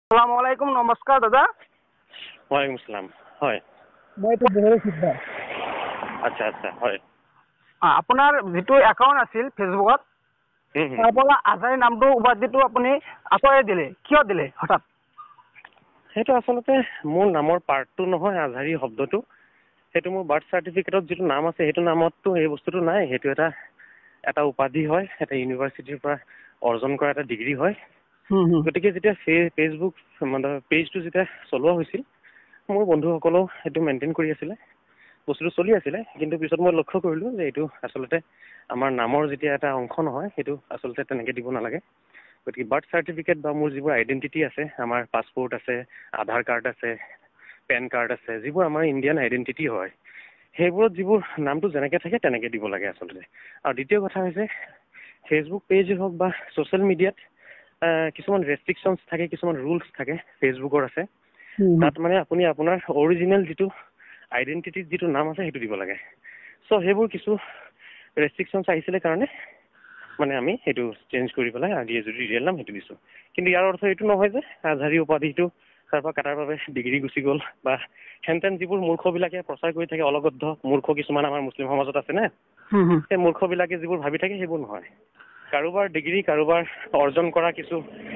আসসালামু আলাইকুম, নমস্কাৰ দাদা। ওয়ালাইকুম আসসালাম। হয়, মই এটা বহৰে সিদ্ধা। আচ্ছা আচ্ছা, হয়। আপোনাৰ যিটো একাউণ্ট আছিল ফেচবুকত, তাৰ পৰা আজাৰী নামটো উপাধিটো আপুনি আঁতৰাই দিলে, কিয় দিলে হঠাৎ? সেইটো আচলতে মোৰ নামৰ পাৰ্টটো নহয় আজহাৰী শব্দটো। সেইটো মোৰ বাৰ্থ চাৰ্টিফিকেটত যিটো নাম আছে সেইটো নামততো এই বস্তুটো নাই। সেইটো এটা উপাধি হয়, এটা ইউনিভাৰ্চিটিৰ পৰা অৰ্জন কৰা এটা ডিগ্ৰী হয়। গতিকে যেতিয়া ফেচবুক মানে পেজটো যেতিয়া চলোৱা হৈছিল, মোৰ বন্ধুসকলেও সেইটো মেইনটেইন কৰি আছিলে, বস্তুটো চলি আছিলে। কিন্তু পিছত মই লক্ষ্য কৰিলোঁ যে এইটো আচলতে আমাৰ নামৰ যেতিয়া এটা অংশ নহয়, সেইটো আচলতে তেনেকৈ দিব নালাগে। গতিকে বাৰ্থ চাৰ্টিফিকেট বা মোৰ যিবোৰ আইডেণ্টিটি আছে, আমাৰ পাছপৰ্ট আছে, আধাৰ কাৰ্ড আছে, পেন কাৰ্ড আছে, যিবোৰ আমাৰ ইণ্ডিয়ান আইডেণ্টিটি হয়, সেইবোৰত যিবোৰ নামটো যেনেকৈ থাকে তেনেকৈ দিব লাগে আচলতে। আৰু দ্বিতীয় কথা হৈছে, ফেচবুক পেজ হওক বা ছ'চিয়েল মিডিয়াত কিছুমান ৰেষ্ট্ৰিকশ্যনছ থাকে, কিছুমান ৰুলছ থাকে ফেচবুকৰ আছে। তাত মানে আপুনি আপোনাৰ অৰিজিনেল যিটো আইডেণ্টিটিত যিটো নাম আছে সেইটো দিব লাগে। চ' সেইবোৰ কিছু ৰেষ্ট্ৰিকশ্যনছ আহিছিলে কাৰণে মানে আমি সেইটো চেঞ্জ কৰি পেলাই আজিয়ে যদি ৰিয়েল নাম সেইটো দিছোঁ। কিন্তু ইয়াৰ অৰ্থ এইটো নহয় যে আজহাৰী উপাধিটো তাৰ পৰা কাটাৰ বাবে ডিগ্ৰী গুচি গ'ল বা হেনতেন যিবোৰ মূৰ্খবিলাকে প্ৰচাৰ কৰি থাকে, অলগদ্ধ মূৰ্খ কিছুমান আমাৰ মুছলিম সমাজত আছে নে, সেই মূৰ্খবিলাকে যিবোৰ ভাবি থাকে সেইবোৰ নহয়। কাৰোবাৰ ডিগ্ৰী, কাৰোবাৰ অৰ্জন কৰা কিছু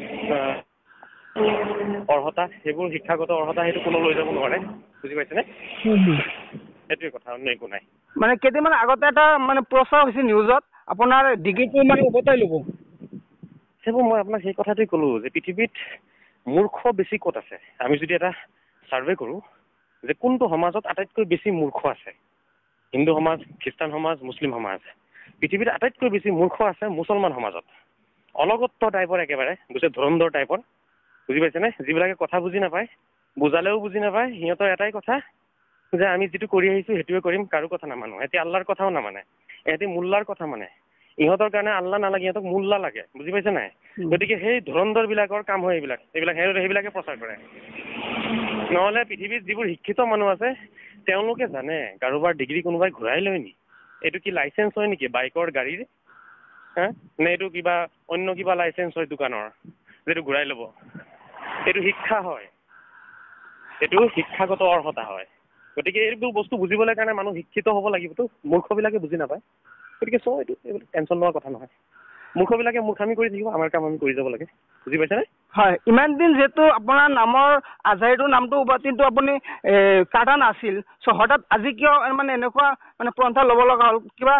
অৰ্হতা, সেইবোৰ শিক্ষাগত অৰ্হতা, সেইটো কোনো লৈ যাব নোৱাৰে। বুজি পাইছেনে? সেইটোৱে কথা, অন্য একো নাই। মানে কেইদিনমান আগতে এটা মানে প্ৰচাৰ হৈছে নিউজত, আপোনাৰ ডিগ্ৰীটো মানে উভতাই ল'ব। সেইবোৰ মই আপোনাক সেই কথাটোৱে ক'লোঁ যে পৃথিৱীত মূৰ্খ বেছি ক'ত আছে। আমি যদি এটা ছাৰ্ভে কৰোঁ যে কোনটো সমাজত আটাইতকৈ বেছি মূৰ্খ আছে, হিন্দু সমাজ, খ্ৰীষ্টান সমাজ, মুছলিম সমাজ। পৃথিৱীত আটাইতকৈ বেছি মূৰ্খ আছে মুছলমান সমাজত। অলগত্ব টাইপৰ একেবাৰে, গোটেই ধুৰন্ধৰ টাইপৰ। বুজি পাইছেনে? যিবিলাকে কথা বুজি নাপায়, বুজালেও বুজি নাপায়, সিহঁতৰ এটাই কথা যে আমি যিটো কৰি আহিছোঁ সেইটোৱে কৰিম, কাৰো কথা নামানো। এহেঁতি আল্লাহৰ কথাও নামানে, এহেঁতি মোল্লাৰ কথা মানে। ইহঁতৰ কাৰণে আল্লাহ নালাগে, ইহঁতক মোল্লা লাগে। বুজি পাইছে নাই? গতিকে সেই ধুৰন্ধৰবিলাকৰ কাম হয় সেইবিলাকে প্ৰচাৰ কৰে। নহ'লে পৃথিৱীত যিবোৰ শিক্ষিত মানুহ আছে তেওঁলোকে জানে কাৰোবাৰ ডিগ্ৰী কোনোবাই ঘূৰাই লয় নি? এইটো কি লাইচেঞ্চ হয় নেকি বাইকৰ, গাড়ীৰ? নে এইটো কিবা অন্য কিবা লাইচেঞ্চ হয় দোকানৰ যিটো ঘূৰাই ল'ব? এইটো শিক্ষা হয়, এইটো শিক্ষাগত অৰ্হতা হয়। গতিকে এইবোৰ বস্তু বুজিবলৈ কাৰণে মানুহ শিক্ষিত হ'ব লাগিবতো। মূৰ্খবিলাকে বুজি নাপায়। গতিকে এইটো এইবোৰ টেনশ্যন লোৱাৰ কথা নহয়। মূৰ্খবিলাকে মূৰ্খামি কৰি থাকিব, আমাৰ কাম আমি কৰি যাব লাগে। বুজি পাইছেনে? হয়, ইমান দিন যিহেতু আপোনাৰ নামৰ আজহাৰীটোৰ নামটো উপাধিটো আপুনি কাটা নাছিল, চ' হঠাৎ আজি কিয় মানে এনেকুৱা মানে পন্থা ল'ব লগা হ'ল? কিবা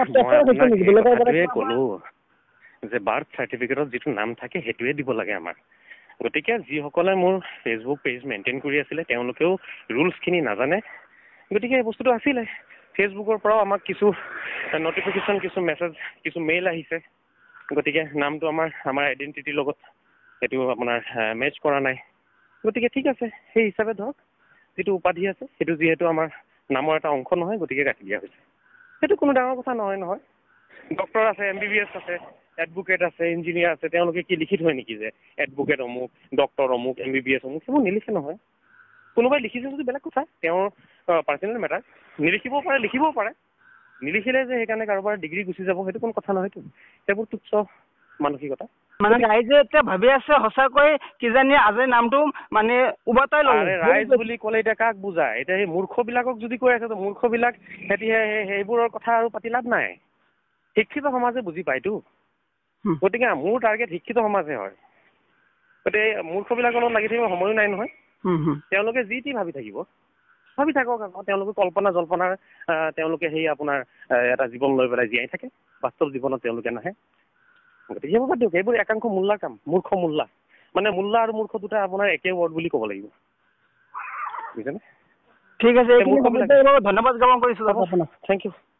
কথাটোৱে ক'লোঁ যে বাৰ্থ চাৰ্টিফিকেটত যিটো নাম থাকে সেইটোৱে দিব লাগে আমাৰ। গতিকে যিসকলে মোৰ ফেচবুক পেজ মেইনটেইন কৰি আছিলে তেওঁলোকেও ৰুলছখিনি নাজানে। গতিকে এই বস্তুটো আছিলে। ফেচবুকৰ পৰাও আমাক কিছু নটিফিকেশ্যন, কিছু মেছেজ, কিছু মেইল আহিছে। গতিকে নামটো আমাৰ আইডেণ্টিটিৰ লগত সেইটো আপোনাৰ মেচ কৰা নাই। গতিকে ঠিক আছে, সেই হিচাপে ধৰক যিটো উপাধি আছে সেইটো যিহেতু আমাৰ নামৰ এটা অংশ নহয়, গতিকে ৰাখি দিয়া হৈছে। সেইটো কোনো ডাঙৰ কথা নহয়। ডক্টৰ আছে, MBBS আছে, এডভোকেট আছে, ইঞ্জিনিয়াৰ আছে, তেওঁলোকে কি লিখি থয় নেকি যে এডভোকেট অমুক, ডক্টৰ অমুক, MBBS অমুক? সেইবোৰ নিলিখে নহয়। কোনোবাই লিখিছে যদি বেলেগ কথা, তেওঁৰ পাৰ্চনেল মেটাৰ। নিলিখিবও পাৰে, লিখিবও পাৰে। নিলিখিলে যে সেইকাৰণে কাৰোবাৰ ডিগ্ৰী গুচি যাব সেইটো কোনো কথা নহয়তো। সেইবোৰ তুচ্ছ মানসিকতা। মানে ৰাইজে এতিয়া ভাবি আছে সঁচাকৈ কিজানি আজি নামটো মানে উভতাই ল'লে। আৰে ৰাইজ বুলি ক'লে এতিয়া কাক বুজায়? এতিয়া সেই মূৰ্খবিলাকক যদি কৈ আছে, মূৰ্খবিলাক সিহঁতি সেইবোৰৰ কথা আৰু পাতি লাভ নাই। শিক্ষিত সমাজে বুজি পায়তো। গতিকে মোৰ টাৰ্গেট শিক্ষিত সমাজে হয়। গতিকে মূৰ্খবিলাকৰ লগত লাগি থাকিব সময়ো নাই নহয়। তেওঁলোকে যি টি ভাবি থাকক আকৌ। তেওঁলোকে জল্পনাৰ তেওঁলোকে সেই আপোনাৰ এটা জীৱন লৈ পেলাই জীয়াই থাকে। বাস্তৱ জীৱনত তেওঁলোকে নাহে। গতিকে সেইবোৰ বাদ দিয়ক। এইবোৰ একাংশ মোল্লাৰ কাম, মূৰ্খ মোল্লা। মানে মোল্লা আৰু মূৰ্খ দুটা আপোনাৰ একে ৱৰ্ড বুলি ক'ব লাগিব। বুজিছেনে? ঠিক আছে, ধন্যবাদ জ্ঞাপন কৰিছোঁ আপোনাক। Thank U.